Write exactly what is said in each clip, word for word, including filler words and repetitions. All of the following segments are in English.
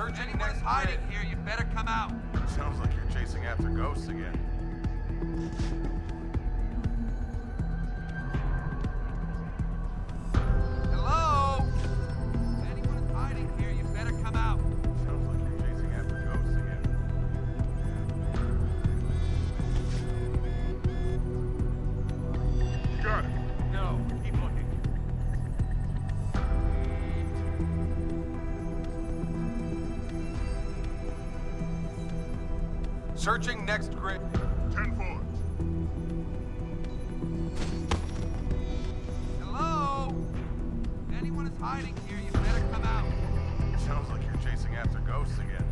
Searching next hiding here, you better come out. Sounds like you're chasing after ghosts again. Hello? If anyone is hiding here, you better come out. Sounds like you're chasing after ghosts again. You got it. No, keep looking. Searching next grid. ten four. Hello? If anyone is hiding here, you better come out. Sounds like you're chasing after ghosts again.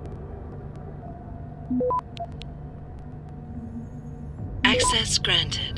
Access granted.